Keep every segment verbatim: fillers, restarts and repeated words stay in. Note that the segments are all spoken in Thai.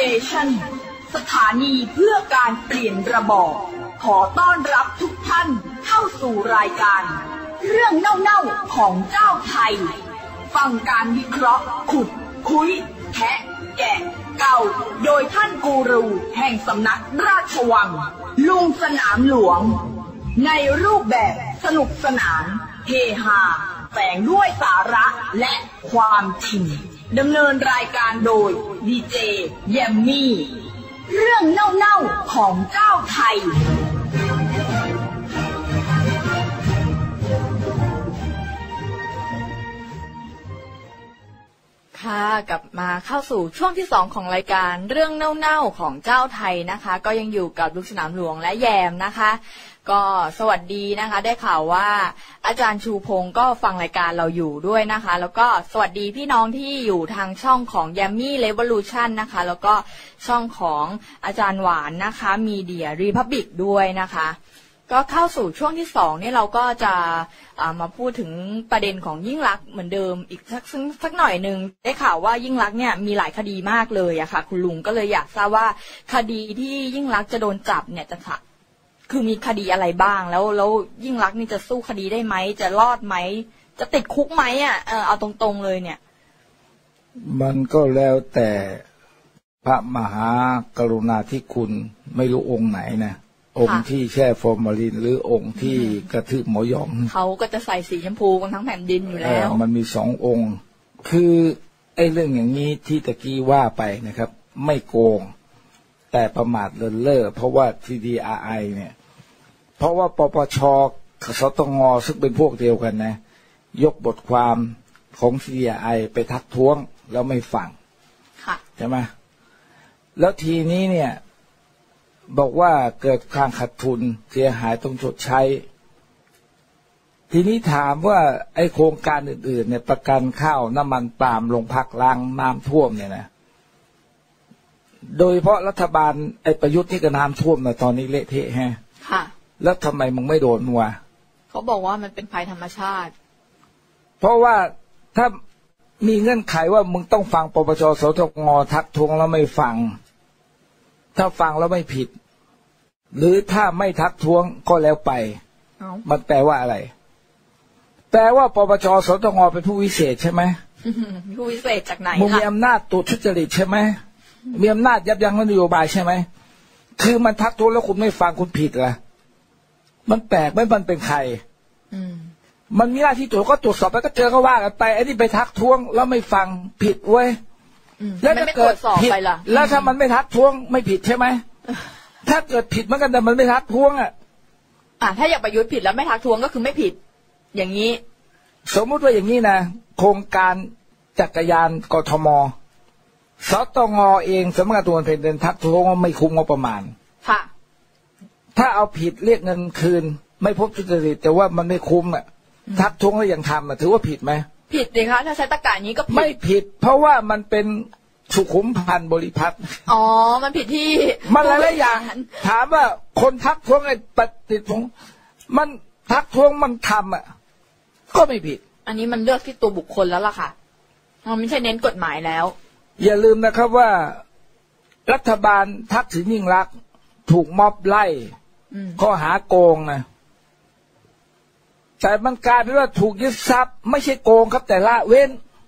Station สถานีเพื่อการเปลี่ยนระบอบขอต้อนรับทุกท่านเข้าสู่รายการเรื่องเน่าๆของเจ้าไทยฟังการวิเคราะห์ขุดคุยแทะแกะเก่าโดยท่านกูรูแห่งสำนักราชวังลุงสนามหลวงในรูปแบบสนุกสนานเฮฮาแฝงด้วยสาระและความจริงดำเนินรายการโดยดีเจแยมมี่เรื่องเน่าๆของเจ้าไทยค่ะกลับมาเข้าสู่ช่วงที่สองของรายการเรื่องเน่าๆของเจ้าไทยนะคะก็ยังอยู่กับลุงสนามหลวงและแยมนะคะก็สวัสดีนะคะได้ข่าวว่าอาจารย์ชูพงศ์ก็ฟังรายการเราอยู่ด้วยนะคะแล้วก็สวัสดีพี่น้องที่อยู่ทางช่องของ Yummy Revolution นะคะแล้วก็ช่องของอาจารย์หวานนะคะ Media Republic ด้วยนะคะก็เข้าสู่ช่วงที่สองนี่เราก็จะมาพูดถึงประเด็นของยิ่งลักษณ์เหมือนเดิมอีกสักสักหน่อยนึงได้ข่าวว่ายิ่งลักษณ์เนี่ยมีหลายคดีมากเลยอะค่ะคุณลุงก็เลยอยากทราบว่าคดีที่ยิ่งลักษณ์จะโดนจับเนี่ยจะคือมีคดีอะไรบ้างแล้วแล้วยิ่งลักษณ์นี่จะสู้คดีได้ไหมจะรอดไหมจะติดคุกไหมอ่ะเออเอาตรงๆเลยเนี่ยมันก็แล้วแต่พระมหากรุณาธิคุณไม่รู้องค์ไหนนะองค์ที่แช่ฟอร์มาลินหรือองค์ที่กระทืบหมอยองเขาก็จะใส่สีชมพูกันทั้งแผ่นดินอยู่แล้วมันมีสององค์คือไอ้เรื่องอย่างนี้ที่ตะกี้ว่าไปนะครับไม่โกงแต่ประมาทเลินเล่อเพราะว่า ที ดี อาร์ ไอ เนี่ยเพราะว่าปปช.สตง.ซึ่งเป็นพวกเดียวกันนะยกบทความของ ที ดี อาร์ ไอ ไปทักท้วงแล้วไม่ฟังใช่ไหมแล้วทีนี้เนี่ยบอกว่าเกิดการขาดทุนเสียหายต้องชดใช้ทีนี้ถามว่าไอ้โครงการอื่นๆเนี่ยประกันข้าวน้ำมันปาล์มโรงพักล้างน้ำท่วมเนี่ยนะโดยเฉพาะรัฐบาลไอ้ประยุทธ์ที่ก็น้ำท่วมนะตอนนี้เละเทะฮะค่ะแล้วทำไมมึงไม่โดนวะเขาบอกว่ามันเป็นภัยธรรมชาติเพราะว่าถ้ามีเงื่อนไขว่ามึงต้องฟังปปช.สตง.ทักท้วงแล้วไม่ฟังถ้าฟังแล้วไม่ผิดหรือถ้าไม่ทักท้วงก็แล้วไปมันแปลว่าอะไรแปลว่าปปช.สตง.เป็นผู้วิเศษใช่ไหมผู้วิเศษจากไหนมึงมีอำนาจตรวจทุจริตใช่ไหมมีอำนาจยับยั้งนโยบายใช่ไหมคือมันทักท้วงแล้วคุณไม่ฟังคุณผิดเหรอมันแปลกไม่มันเป็นใครมันมีหน้าที่ตรวจก็ตรวจสอบไปก็เจอก็ว่ากันไปไอ้นี่ไปทักท้วงแล้วไม่ฟังผิดเว้ยแล้วถ้าเกิดผิดแล้วถ้ามันไม่ทักท้วงไม่ผิดใช่ไหมถ้าเกิดผิดเหมือนกันแต่มันไม่ทักท้วงอ่ะอ่าถ้าอยากประยุทธ์ผิดแล้วไม่ทักท้วงก็คือไม่ผิดอย่างนี้สมมุติว่าอย่างนี้นะโครงการจักรยานกทม.สตง.เองสำนักงานตรวจเงินแผ่นดินทักท้วงว่าไม่คุ้มงบประมาณค่ะถ้าเอาผิดเรียกเงินคืนไม่พบทุจริตแต่ว่ามันไม่คุ้มอ่ะทักท้วงแล้วยังทำอ่ะถือว่าผิดไหมผิดดิคะถ้าใช้ตรรกะนี้ก็ผิดไม่ผิดเพราะว่ามันเป็นสุขุมพันธ์บริพัตรอ๋อมันผิดที่มันหลายอย่างถามว่าคนทักท้วงไอ้ปฏิท้วงมันทักท้วงมันทำอ่ะก็ไม่ผิดอันนี้มันเลือกที่ตัวบุคคลแล้วล่ะค่ะมันไม่ใช่เน้นกฎหมายแล้วอย่าลืมนะครับว่ารัฐบาลทักษิณยิ่งลักษณ์ถูกม็อบไล่ข้อหาโกงนะแต่มันกลายเป็นว่าถูกยึดทรัพย์ไม่ใช่โกงครับแต่ละเว้น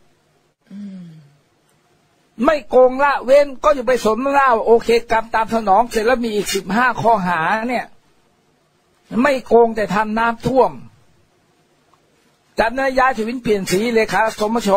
ไม่โกงละเว้นก็อยู่ไปสมเล่าโอเคกรรมตามสนองเสร็จแล้วมีอีกสิบห้าข้อหาเนี่ยไม่โกงแต่ทำน้ำท่วมจำนายาชวินเปลี่ยนสีเลขาสมช.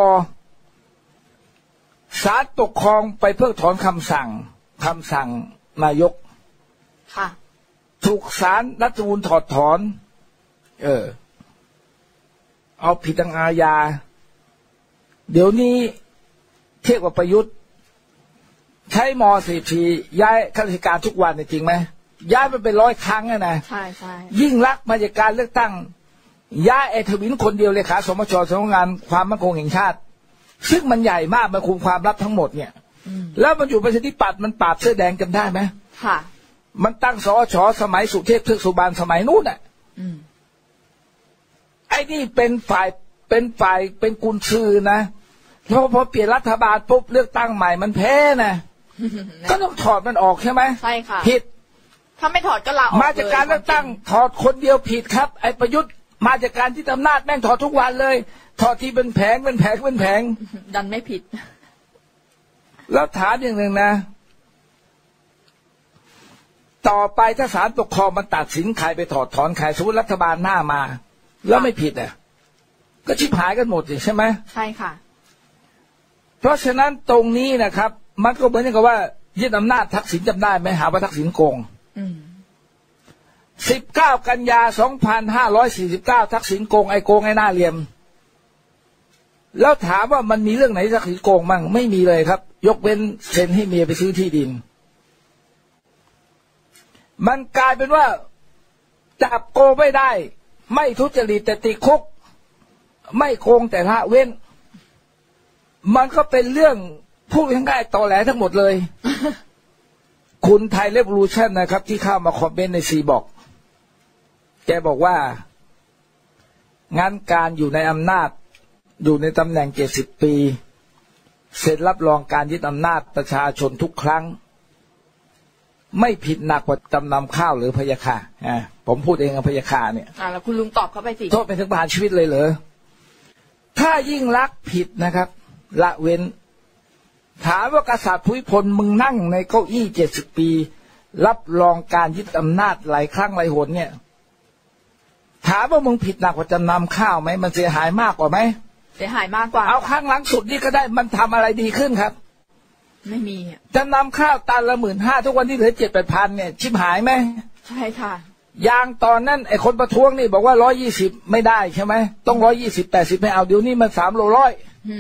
ศาลปกครองไปเพิกถอนคำสั่งคำสั่งนายกค่ะถูกศาลรัฐธรรมนูญถอดถอนเออเอาผิดทางอาญาเดี๋ยวนี้เทียบกับประยุทธ์ใช้ม.สี่สิบสี่ย้ายข้าราชการทุกวันจริงไหมย้ายไปเป็นร้อยครั้งนะใช่ใช่ยิ่งลักษณ์มาจากการเลือกตั้งย้ายไอ้ทวินคนเดียวเลยขาสมช.สำนักงานความมั่นคงแห่งชาติซึ่งมันใหญ่มากมันคุมความลับทั้งหมดเนี่ยแล้วมันอยู่ประชาธิปัตย์มันปราบเสื้อแดงจำได้ไหมค่ะมันตั้งสช.สมัยสุเทพเทือกสุบรรณสมัยนู้นอ่ะไอ้นี่เป็นฝ่ายเป็นฝ่ายเป็นกุญซือนะเพราะพอเปลี่ยนรัฐบาลปุ๊บเลือกตั้งใหม่มันแพ้นะก็ต้องถอดมันออกใช่ไหมใช่ค่ะผิดถ้าไม่ถอดก็ลาออกมาจากการเลือกตั้งถอดคนเดียวผิดครับไอ้ประยุทธ์มาจากการที่อำนาจแม่งถอดทุกวันเลยถอดที่เป็นแผงเป็นแผงเป็นแผงดันไม่ผิดแล้วถามอย่างหนึ่งนะต่อไปถ้าศาลปกครองมันตัดสินใครไปถอดถอนใครสมมติรัฐบาลหน้ามาแล้วไม่ผิดอ่ะก็ชิบหายกันหมดใช่ไหมใช่ค่ะเพราะฉะนั้นตรงนี้นะครับมันก็เหมือนกับว่ายึดอำนาจทักษิณจำได้ไหมหาว่าทักษิณโกงสิบเก้ากันยาสองพันห้าร้อยสี่สิบเก้าทักษิณโกงไอ้โกงไอ้หน้าเหลี่ยมแล้วถามว่ามันมีเรื่องไหนทักษิณโกงมั่งไม่มีเลยครับยกเว้นเซ็นให้เมียไปซื้อที่ดินมันกลายเป็นว่าจับโกงไม่ได้ไม่ทุจริตแต่ติดคุกไม่โกงแต่ละเว้นมันก็เป็นเรื่องพูดง่ายๆตอแหลทั้งหมดเลย คุณไทยเรฟลูชั่นนะครับที่เข้ามาคอมเมนต์ในซีบอกแกบอกว่างั้นการอยู่ในอำนาจอยู่ในตำแหน่งเจ็ดสิบปีเซ็นรับรองการยึดอำนาจประชาชนทุกครั้งไม่ผิดหนักกว่าจำนำข้าวหรือพยาคาอ่าผมพูดเองกับพยาคาเนี่ยอ่าแล้วคุณลุงตอบเข้าไปสิโทษเป็นถึงประหารชีวิตเลยเหรอถ้ายิ่งลักษณ์ผิดนะครับละเว้นถามว่ากษัตริย์ภูมิพลมึงนั่งในเก้าอี้เจ็ดสิบปีรับรองการยึดอำนาจหลายครั้งหลายหนเนี่ยถามว่ามึงผิดหนักกว่าจำนำข้าวไหมมันเสียหายมากกว่าไหมเสียหายมากกว่าเอาครั้งหลังสุดนี่ก็ได้มันทำอะไรดีขึ้นครับไม่มีจำนำข้าวตันละหมื่นห้าทุกวันที่เหลือเจ็ดแปดพันเนี่ยชิบหายไหมใช่ค่ะยางตอนนั้นไอ้คนประท้วงนี่บอกว่าร้อยยี่สิบไม่ได้ใช่ไหมต้องร้อยยี่สิบแปดสิบไม่เอาเดี๋ยวนี้มันสามโลร้อย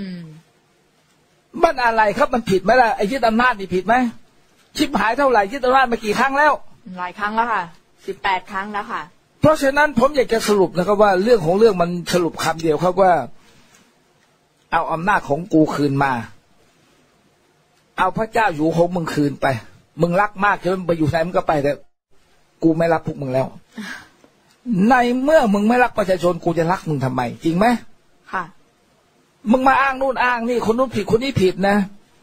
มันอะไรครับมันผิดไหมล่ะไอ้ยึดอำนาจนี่ผิดไหมชิบหายเท่าไหร่ยึดอำนาจมากี่ครั้งแล้วหลายครั้งแล้วค่ะสิบแปดครั้งแล้วค่ะเพราะฉะนั้นผมอยากจะสรุปนะครับว่าเรื่องของเรื่องมันสรุปคำเดียวครับว่าเอาอำนาจของกูคืนมาเอาพระเจ้าอยู่ของมึงคืนไปมึงรักมากจนไปอยู่ไหนมึงก็ไปแต่กูไม่รักพวกมึงแล้วในเมื่อมึงไม่รักประชาชนกูจะรักมึงทำไมจริงไหมค่ะมึงมาอ้างนู่นอ้างนี่คนนู้นผิดคนนี้ผิดนะ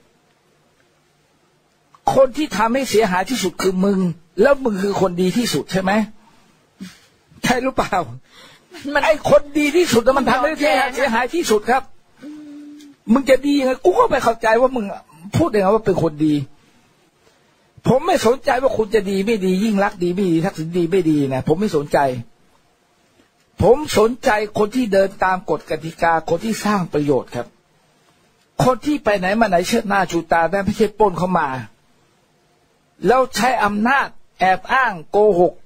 คนที่ทำให้เสียหายที่สุดคือมึงแล้วมึงคือคนดีที่สุดใช่ไหมใช่หรือเปล่าไอ้คนดีที่สุดมันทำให้เสียหายที่สุดครับมึงจะดียังไงกูก็ไม่เข้าใจว่ามึงพูดยังไงว่าเป็นคนดีผมไม่สนใจว่าคุณจะดีไม่ดียิ่งรักดีไม่ดีทักษิณดีไม่ดีนะผมไม่สนใจผมสนใจคนที่เดินตามกฎกติกาคนที่สร้างประโยชน์ครับคนที่ไปไหนมาไหนเชิดหน้าชูตาได้ไม่ใช่ปล้นเข้ามาแล้วใช้อำนาจแอบอ้างโกหก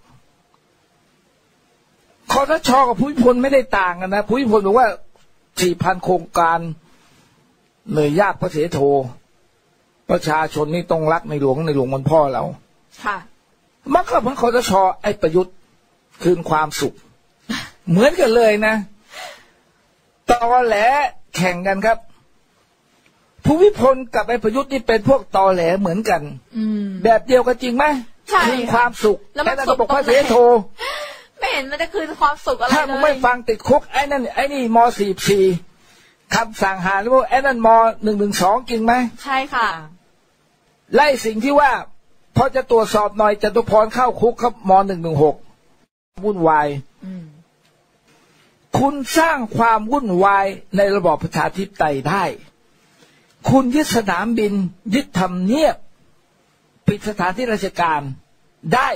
คสช.กับภูมิพลไม่ได้ต่างกันนะภูมิพลบอกว่าสี่พันโครงการเหนื่อยยากพระเสโทประชาชนนี่ต้องรักในหลวงในหลวงมันพ่อเราค่ะมันก็เหมือนคสช.ไอ้ประยุทธ์คืนความสุขเหมือนกันเลยนะตอแหลแข่งกันครับภูมิพลกับไอ้ประยุทธ์นี่เป็นพวกตอแหลเหมือนกันแบบเดียวกันจริงไหมคืนความสุขแล้วมันบอกพระเสโทไม่เห็นมันจะคืนความสุขอะไรเลยถ้ามึงไม่ฟังติดคุกไอ้นั่นไอ้นี่มสี่สี่คำสั่งหาหรือว่าไอ้นั่นมหนึ่งหนึ่งสองจริงไหมใช่ค่ะไล่สิ่งที่ว่าพอจะตรวจสอบหน่อยจตุพรเข้าคุกครับมหนึ่งหนึ่งหกวุ่นวายคุณสร้างความวุ่นวายในระบอบประชาธิปไตยได้คุณยึดสนามบินยึดทำเนียบปิดสถานที่ราชการได้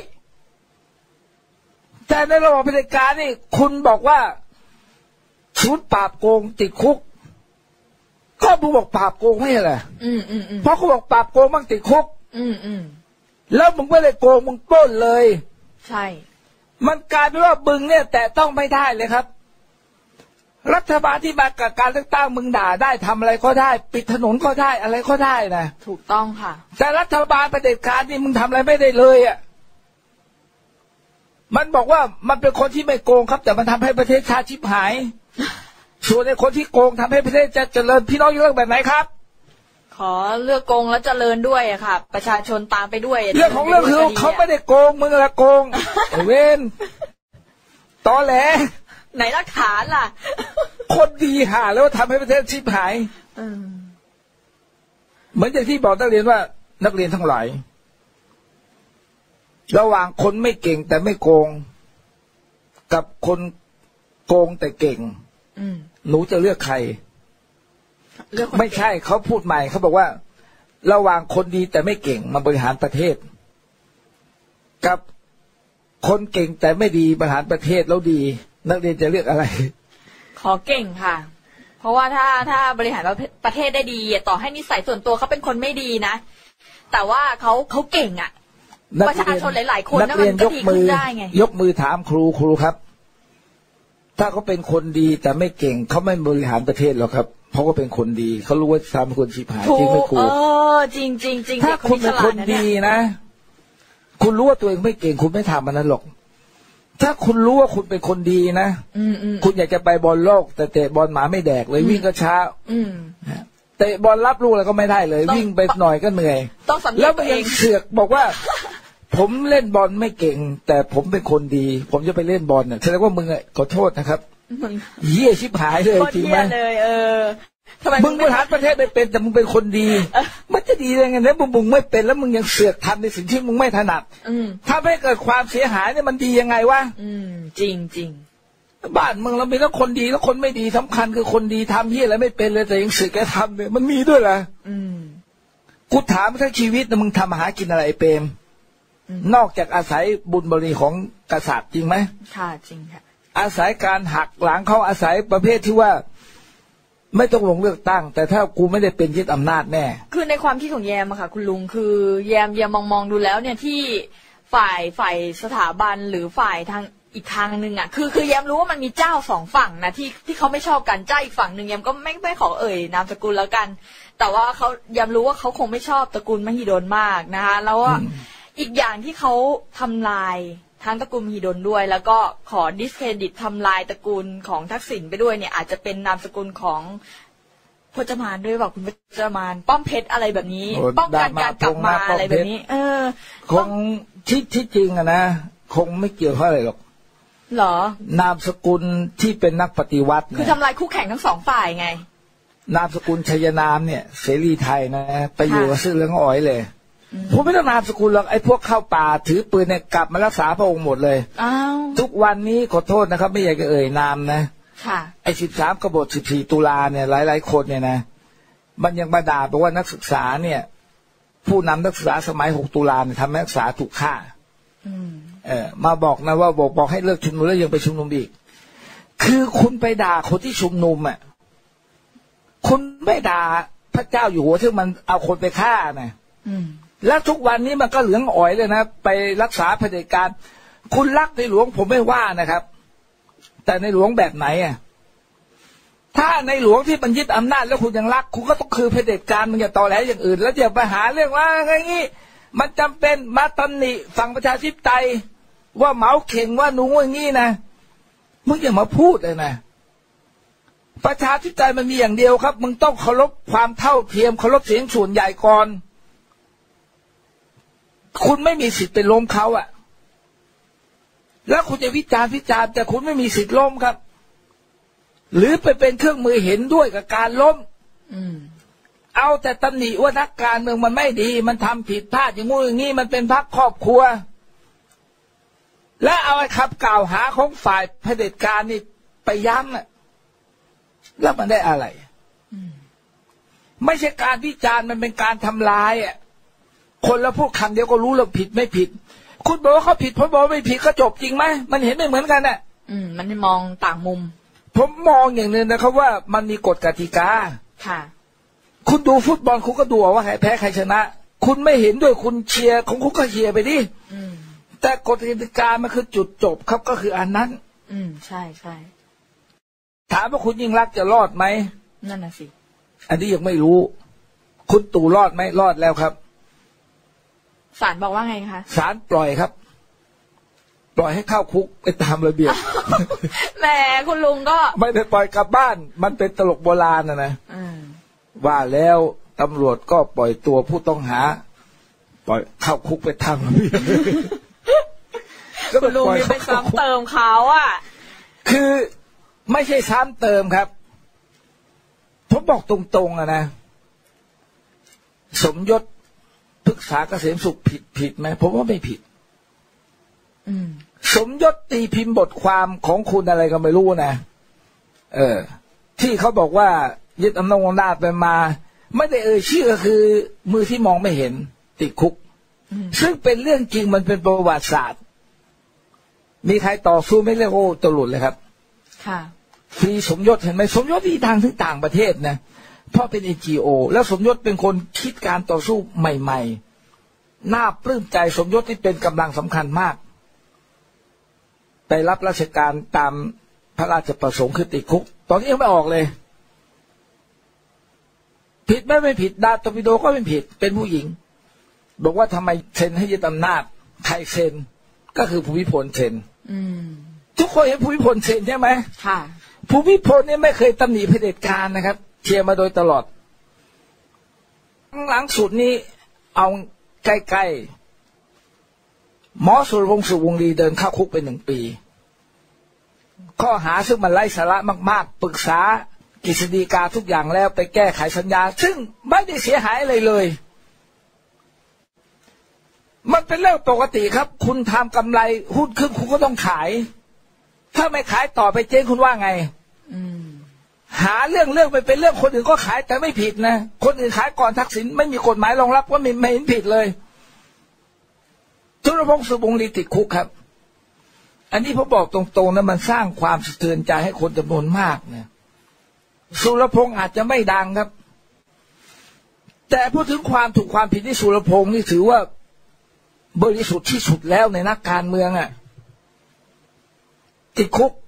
แต่ในระบอบเผด็จการนี่คุณบอกว่าชุดปราบโกงติดคุกก็มึงบอกปราบโกงไม่ใช่เหรอเพราะเขาบอกปราบโกงมั่งติดคุกแล้วมึงไม่ได้โกงมึงปล้นเลยใช่มันกลายเป็นว่ามึงเนี่ยแต่ต้องไม่ได้เลยครับรัฐบาลที่มากับการเลือกตั้งมึงด่าได้ทำอะไรก็ได้ปิดถนนก็ได้อะไรก็ได้นะถูกต้องค่ะแต่รัฐบาลเผด็จการนี่มึงทำอะไรไม่ได้เลยอ่ะมันบอกว่ามันเป็นคนที่ไม่โกงครับแต่มันทำให้ประเทศชาติชิบหายส่วนในคนที่โกงทำให้ประเทศจะเจริญพี่น้องเลือกแบบไหนครับขอเลือกโกงแล้วเจริญด้วยอะค่ะประชาชนตามไปด้วยเรื่องของเรื่องคือเขาไม่ได้โกงมึงละโกงไอ้เว้นตอแหลไหนหลักฐานล่ะคนดีหาแล้วทำให้ประเทศชิบหายเหมือนอย่างที่บอกนักเรียนว่านักเรียนทั้งหลายระหว่างคนไม่เก่งแต่ไม่โกงกับคนโกงแต่เก่งหนูจะเลือกใครไม่ใช่เขาพูดใหม่เขาบอกว่าระหว่างคนดีแต่ไม่เก่งมาบริหารประเทศกับคนเก่งแต่ไม่ดีบริหารประเทศแล้วดีนักเรียนจะเลือกอะไรขอเก่งค่ะเพราะว่าถ้าถ้าบริหารประเทศได้ดีต่อให้นิสัยส่วนตัวเขาเป็นคนไม่ดีนะแต่ว่าเขาเขาเก่งอ่ะประชาชนหลายๆคนนักเรียนยกมือยกมือถามครูครูครับถ้าเขาเป็นคนดีแต่ไม่เก่งเขาไม่บริหารประเทศหรอกครับเพราะเขาเป็นคนดีเขารู้ว่าทำคนชิบหายจริงไม่ครูเออจริงจริงจริงถ้าคุณเป็นคนดีนะคุณรู้ว่าตัวเองไม่เก่งคุณไม่ทำมันนั้นหรอกถ้าคุณรู้ว่าคุณเป็นคนดีนะคุณอยากจะไปบอลโลกแต่เตะบอลหมาไม่แดกเลยวิ่งก็ช้าเตะบอลรับลูกอะไรก็ไม่ได้เลยวิ่งไปหน่อยก็เหนื่อยแล้วมันยังเสือกบอกว่าผมเล่นบอลไม่เก่งแต่ผมเป็นคนดีผมจะไปเล่นบอลเนี่ยแสดงว่ามึงอ่ะขอโทษนะครับเหี้ยชิบหายเลยจริงไหมเลยเออมึงบริหารประเทศไม่เป็นแต่มึงเป็นคนดีมันจะดีได้ไงเนี่ยมึงมึงไม่เป็นแล้วมึงยังเสือกทำในสิ่งที่มึงไม่ถนัดถ้าไม่เกิดความเสียหายเนี่ยมันดียังไงวะจริงจริงบ้านมึงเรามีทั้งคนดีและคนไม่ดีสำคัญคือคนดีทำเหี้ยอะไรไม่เป็นเลยแต่ยังเสือกแกทำเลยมันมีด้วยเหรอกูถามทั้งชีวิตนะมึงทำอาหากินอะไรไอ้เปรมนอกจากอาศัยบุญบารมีของกษัตริย์จริงไหมค่ะจริงค่ะอาศัยการหักหลังเขาอาศัยประเภทที่ว่าไม่ต้องลงเลือกตั้งแต่ถ้ากูไม่ได้เป็นยึดอำนาจแน่คือในความคิดของแยมอะค่ะคุณลุงคือแยมแยมมองมองดูแล้วเนี่ยที่ฝ่ายฝ่ายสถาบันหรือฝ่ายทางอีกทางหนึ่งอะคือคือแยมรู้ว่ามันมีเจ้าสองฝั่งนะที่ที่เขาไม่ชอบกันเจ้าอีกฝั่งหนึ่งแยมก็ไม่ไม่ขอเอ่ยนามสกุลแล้วกันแต่ว่าเขาแยมรู้ว่าเขาคงไม่ชอบตระกูลมหิดลมากนะคะแล้วว่าอีกอย่างที่เขาทำลายทั้งตระกูลมหิดลด้วยแล้วก็ขอดิสเครดิตทำลายตระกูลของทักษิณไปด้วยเนี่ยอาจจะเป็นนามสกุลของพจมานด้วยบอกคุณพจมานป้อมเพชรอะไรแบบนี้ป้องกันการกลับมาอะไรแบบนี้เออคงที่ที่จริงอะนะคงไม่เกี่ยวข้องอะไรหรอกหรอนามสกุลที่เป็นนักปฏิวัติคือทำลายคู่แข่งทั้งสองฝ่ายไงนามสกุลชัยนามเนี่ยเสรีไทยนะไปอยู่กับซื้อเรื่องอ้อยเลยผมไม่ต้องนามสกุลหรอกไอ้พวกเข้าป่าถือปืนเนี่ยกลับมารักษาพระองค์หมดเลยทุกวันนี้ขอโทษนะครับไม่อยากจะเอ่ยนามนะไอ้สิบสามกบฏสิบสี่ตุลาเนี่ยหลายๆคนเนี่ยนะมันยังมาด่าบอกว่านักศึกษาเนี่ยผู้นำนักศึกษาสมัยหกตุลาเนี่ยทำให้นักศึกษาถูกฆ่าเออมาบอกนะว่าบอกบอกให้เลิกชุมนุมแล้วยังไปชุมนุมอีกคือคุณไปด่าคนที่ชุมนุมอ่ะคุณไม่ด่าพระเจ้าอยู่หัวที่มันเอาคนไปฆ่านะแล้วทุกวันนี้มันก็เหลืองอ่อยเลยนะไปรักษาเผด็จการคุณรักในหลวงผมไม่ว่านะครับแต่ในหลวงแบบไหนอ่ะถ้าในหลวงที่มันยึดอำนาจแล้วคุณยังรักคุณก็ต้องคือเผด็จการมึงอย่าต่อแหลอย่างอื่นแล้วอย่าไปหาเรื่องว่าอย่างงี้มันจำเป็นมาตำหนิฝั่งประชาธิปไตยว่าเหมาเข่งว่าหนูอย่างงี้นะมึงอย่ามาพูดเลยนะประชาธิปไตยมันมีอย่างเดียวครับมึงต้องเคารพความเท่าเทียมเคารพเสียงส่วนใหญ่ก่อนคุณไม่มีสิทธิ์ไปล้มเขาอะแล้วคุณจะวิจารณ์วิจารณ์แต่คุณไม่มีสิทธิ์ล้มครับหรือไปเป็นเครื่องมือเห็นด้วยกับการล้มเอาแต่ตำหนิว่านักการเมืองมันไม่ดีมันทำผิดพลาดอย่างงู้นอย่างนี้มันเป็นพรรคครอบครัวและเอาไอ้คำกล่าวหาของฝ่ายเผด็จการนี่ไปย้ำน่ะแล้วมันได้อะไรไม่ใช่การวิจารณ์มันเป็นการทำลายอ่ะคนละพูดคำเดียวก็รู้แล้วผิดไม่ผิดคุณบอกว่าเขาผิดผมบอกไม่ผิดก็จบจริงไหมมันเห็นไม่เหมือนกันน่ะอืมมันมองต่างมุมผมมองอย่างนึงนะครับว่ามันมีกฎกติกาค่ะคุณดูฟุตบอลคุณก็ดูว่าใครแพ้ใครชนะคุณไม่เห็นด้วยคุณเชียร์ของคุณก็เชียร์ไปดิแต่กฎกติกามันคือจุดจบครับก็คืออันนั้นอืมใช่ใช่ถามว่าคุณยิ่งรักจะรอดไหมนั่นน่ะสิอันนี้ยังไม่รู้คุณตู่รอดไหมรอดแล้วครับศาลบอกว่าไงคะศาลปล่อยครับปล่อยให้เข้าคุกไปตามระเบียบแหมคุณลุงก็ไม่ได้ปล่อยกลับบ้านมันเป็นตลกโบราณนะนะว่าแล้วตำรวจก็ปล่อยตัวผู้ต้องหาปล่อยเข้าคุกไปทางระเบียบคุณลุงมีไปซ้ำเติมเขาอ่ะคือไม่ใช่ซ้ำเติมครับผมบอกตรงๆอะนะสมยศเฤกษาเกษมสุขผิดผิดไหมผมว่าไม่ผิดอืมสมยศตีพิมพ์บทความของคุณอะไรก็ไม่รู้นะเออที่เขาบอกว่ายึดอำนาจอำนาจไปมาไม่ได้เอ่ยชื่อก็คือมือที่มองไม่เห็นติดคุกซึ่งเป็นเรื่องจริงมันเป็นประวัติศาสตร์มีใครต่อสู้ไม่เรียกโอ้ตลุดเลยครับค่ะฟรีสมยศเห็นไหมสมยศที่ทางถึงต่างประเทศนะเพราะเป็น เอ็น จี โอ แล้วสมยศเป็นคนคิดการต่อสู้ใหม่ๆน่าปลื้มใจสมยศที่เป็นกำลังสำคัญมากไปรับราชการตามพระราชประสงค์คือติดคุกตอนนี้ยังไม่ออกเลยผิดไม่ไม่ผิดดาตวิโดก็ไม่ผิดเป็นผู้หญิงบอกว่าทำไมเซ็นให้ยึดอำนาจใครเซ็นก็คือภูมิพลเซ็นทุกคนเห็นภูมิพลเซ็นใช่ไหมค่ะภูมิพลเนี่ยไม่เคยตำหนิเผด็จการนะครับเชียร์มาโดยตลอดหลังสุดนี้เอาใกล้ๆหมอสุรพงษ์สุวงศ์ดีเดินเข้าคุกไปหนึ่งปีข้อหาซึ่งมันไร้สาระมากๆปรึกษากฤษฎีกาทุกอย่างแล้วไปแก้ไขสัญญาซึ่งไม่ได้เสียหายอะไรเลยมันเป็นเรื่องปกติครับคุณทำกำไรหุ้นขึ้นคุณก็ต้องขายถ้าไม่ขายต่อไปเจ๊งคุณว่าไงหาเรื่องเรื่องไปเป็นเรื่องคนอื่นก็ขายแต่ไม่ผิดนะคนอื่นขายก่อนทักษิณไม่มีกฎหมายรองรับว่าไม่ไม่เห็นผิดเลยสุรพงษ์สุวงศ์ดีติดคุกครับอันนี้ผมบอกตรงๆนะมันสร้างความสะเทือนใจให้คนจำนวนมากเนี่ยสุรพงษ์อาจจะไม่ดังครับแต่พูดถึงความถูกความผิดที่สุรพงษ์นี่ถือว่าบริสุทธิ์ที่สุดแล้วในนักการเมืองอ่ะติดคุก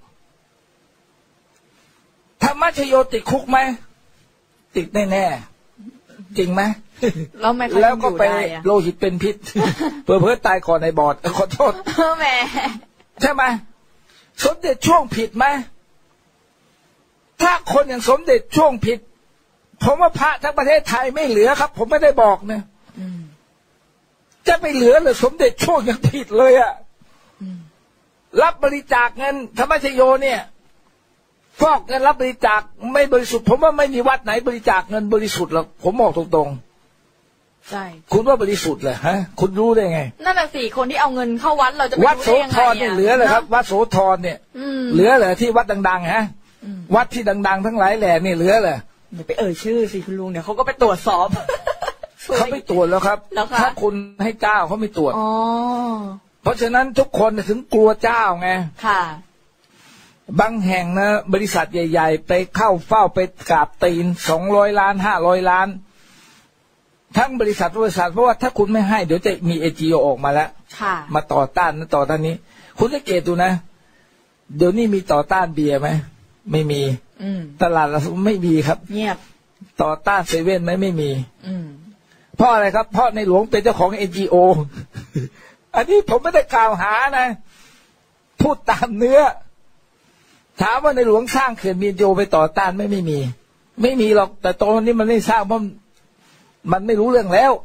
ธรรมชโยติดคุกไหมติดแน่ๆจริงไหมแล้วไม่แล้วก็ไปโลหิตเป็นพิษเพื่อเพื่อตายก่อนในบอดขอโทษแม่ใช่ไหมสมเด็จช่วงผิดไหมถ้าคนอย่างสมเด็จช่วงผิดผมว่าพระทั้งประเทศไทยไม่เหลือครับผมไม่ได้บอกนะจะไปเหลือหรือสมเด็จช่วงยังผิดเลยอ่ะรับบริจาคเงินธรรมชโยเนี่ยฟอกเงินรับบริจาคไม่บริสุทธิ์ผมว่าไม่มีวัดไหนบริจาคเงินบริสุทธิ์หรอกผมบอกตรงๆใช่คุณว่าบริสุทธิ์เหรอฮะคุณรู้ได้ไงนั่นแหละสี่คนที่เอาเงินเข้าวัดเราจะไปรู้ได้ยังไงวัดโสธรเนี่ยเหลือเลยครับวัดโสธรเนี่ยเหลือเลยที่วัดดังๆฮะวัดที่ดังๆทั้งหลายแหล่นี่เหลือเลยอย่าไปเอ่ยชื่อสิคุณลุงเดี๋ยวเขาก็ไปตรวจสอบเขาไม่ตรวจแล้วครับถ้าคุณให้เจ้าเขาไม่ตรวจอ๋อเพราะฉะนั้นทุกคนถึงกลัวเจ้าไงค่ะบางแห่งนะบริษัทใหญ่ๆไปเข้าเฝ้าไปกราบตีนสองร้อยล้านห้าร้อยล้านทั้งบริษัทบริษัทเพราะว่าถ้าคุณไม่ให้เดี๋ยวจะมีเอจีออกมาแล้วมาต่อต้านนะต่อต้านนี้คุณสังเกตดูนะเดี๋ยวนี้มีต่อต้านเบียร์ไหมไม่มีตลาดเราไม่มีครับเงียบต่อต้านเซเว่นไหมไม่มีเพราะอะไรครับเพราะในหลวงเป็นเจ้าของเอ็นจีโออันนี้ผมไม่ได้กล่าวหานะพูดตามเนื้อถามว่าในหลวงสร้างเขื่อนมีโยไปต่อต้านไม่ไม่มีไม่มีหรอกแต่ตอนนี้มันไม่สร้างเพราะมันไม่รู้เรื่องแล้ว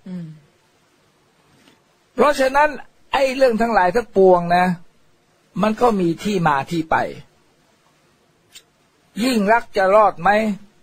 เพราะฉะนั้นไอ้เรื่องทั้งหลายทั้งปวงนะมันก็มีที่มาที่ไปยิ่งรักจะรอดไหม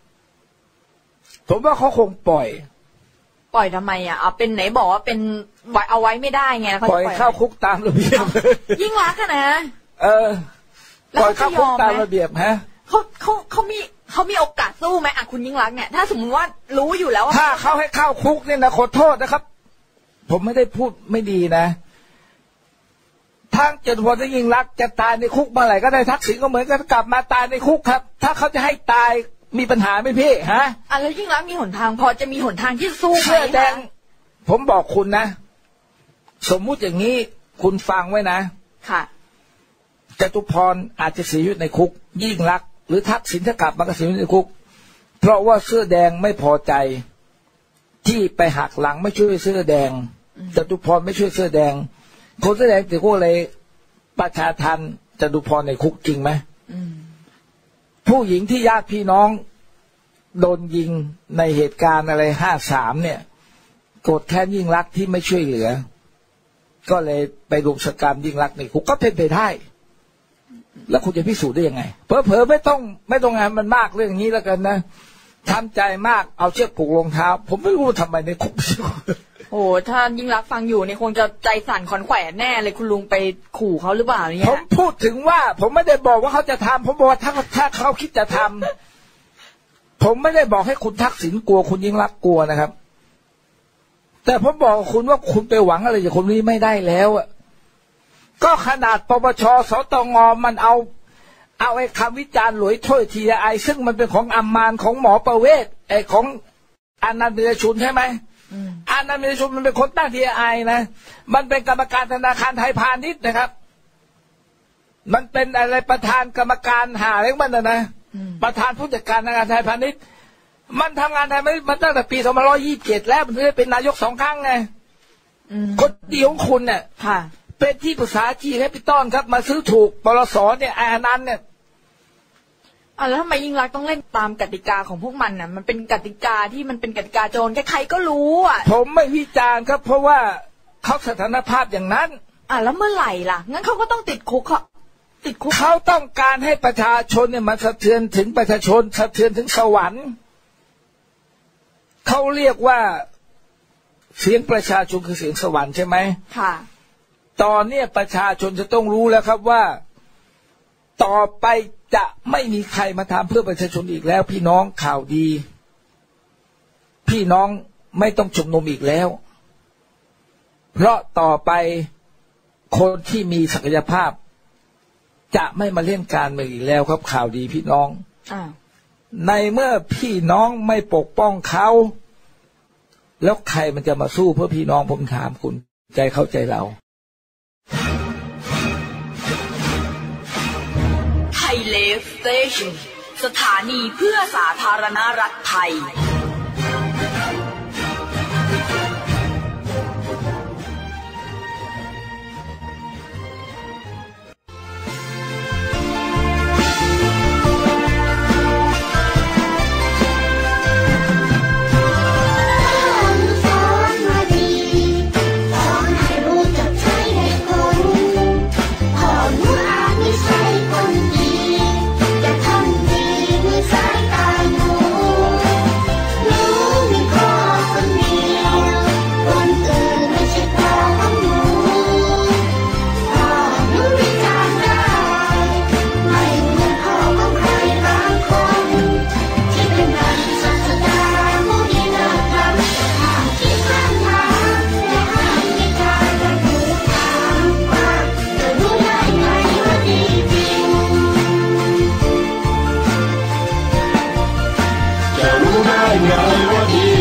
ผมว่าเขาคงปล่อยปล่อยทำไมอ่ะเอาเป็นไหนบอกว่าเป็นเอาไว้ไม่ได้ไงปล่อยเข้าคุกตามระเบียบยิ่งรักอะนะเออปล่อยเข้าคุกตามระเบียบฮะเขาเขาเขามีเขามีโอกาสสู้ไหมอ่ะคุณยิ่งรักเนี่ยถ้าสมมติว่ารู้อยู่แล้วว่าถ้าเขาให้เข้าคุกเนี่ยนะขอโทษนะครับผมไม่ได้พูดไม่ดีนะทางจตุพรจะยิ่งรักจะตายในคุกเมื่อไหร่ก็ได้ทักษิณก็เหมือนกันกลับมาตายในคุกครับถ้าเขาจะให้ตายมีปัญหาไหมพี่ฮะอ่ะแล้วยิ่งรักมีหนทางพอจะมีหนทางที่สู้ไหมเสื้อแดงผมบอกคุณนะสมมุติอย่างนี้คุณฟังไว้นะค่ะจตุพรอาจจะเสียชีวิตในคุกยิ่งรักหรือทักษิณถ้ากลับมาก็เสียชีวิตในคุกเพราะว่าเสื้อแดงไม่พอใจที่ไปหักหลังไม่ช่วยเสื้อแดงจตุพรไม่ช่วยเสื้อแดงคนเสื้อแดงติดคุกเลยประชาทันจตุพรในคุกจริงไหมผู้หญิงที่ญาติพี่น้องโดนยิงในเหตุการณ์อะไรห้าสามเนี่ยโกรธแค้นยิ่งรักที่ไม่ช่วยเหลือก็เลยไปรุมสกรรมยิ่งรักในคุกก็เป็นไปได้แล้วคุณจะพิสูจน์ได้ยังไงเผลอๆไม่ต้องไม่ต้องงานมันมากเรื่องนี้แล้วกันนะทำใจมากเอาเชือกผูกรองเท้าผมไม่รู้ทำไมในคุกโอ้ถ้ายิ่งรักฟังอยู่เนี่ยคงจะใจสั่นขวัญแขวนแน่เลยคุณลุงไปขู่เขาหรือเปล่าเนี่ยผมพูดถึงว่าผมไม่ได้บอกว่าเขาจะทำผมบอกว่าถ้าถ้าเขาคิดจะทำผมไม่ได้บอกให้คุณทักษิณกลัวคุณยิ่งรักกลัวนะครับแต่ผมบอกคุณว่าคุณไปหวังอะไรจากคนนี้ไม่ได้แล้วอ่ะก็ขนาดปปชสตงมันเอาเอาไอ้คำวิจารณ์หลวยถ้วยทีไอซึ่งมันเป็นของอัมมานของหมอประเวศไอ้ของอานันต์เดชชุนใช่ไหมอานันต์เดชชุนมันเป็นคนตั้งทีไอนะมันเป็นกรรมการธนาคารไทยพาณิชย์นะครับมันเป็นอะไรประธานกรรมการหาเรื่องมันนะนะประธานผู้จัดการธนาคารไทยพาณิชย์มันทำงานไทยมันตั้งแต่ปีสองพันร้อยยี่สิบเจ็ดแล้วมันได้เป็นนายกสองครั้งไงคนเดียวของคุณเนี่ยเป็นที่ปรึกษาจีแคปิตอลครับมาซื้อถูกปลสเนี่ยอานันต์เนี่ยอ่ะแล้วทำไมยิ่งรักต้องเล่นตามกติกาของพวกมันน่ะมันเป็นกติกาที่มันเป็นกติกาโจรใครๆก็รู้อ่ะผมไม่วิจารณ์ครับเพราะว่าเขาสถานภาพอย่างนั้นอ่ะแล้วเมื่อไหร่ล่ะงั้นเขาก็ต้องติดคุกเขาติดคุกเขาต้องการให้ประชาชนเนี่ยมาสะเทือนถึงประชาชนสะเทือนถึงสวรรค์เขาเรียกว่าเสียงประชาชนคือเสียงสวรรค์ใช่ไหมค่ะตอนนี้ประชาชนจะต้องรู้แล้วครับว่าต่อไปจะไม่มีใครมาทำเพื่อประชาชนอีกแล้วพี่น้องข่าวดีพี่น้องไม่ต้องชุมนุมอีกแล้วเพราะต่อไปคนที่มีศักยภาพจะไม่มาเล่นการเมืองอีกแล้วครับข่าวดีพี่น้องในเมื่อพี่น้องไม่ปกป้องเขาแล้วใครมันจะมาสู้เพื่อพี่น้องผมถามคุณใจเข้าใจเราไทยเลฟสเตชันสถานีเพื่อสาธารณรัฐไทยไงว่าดี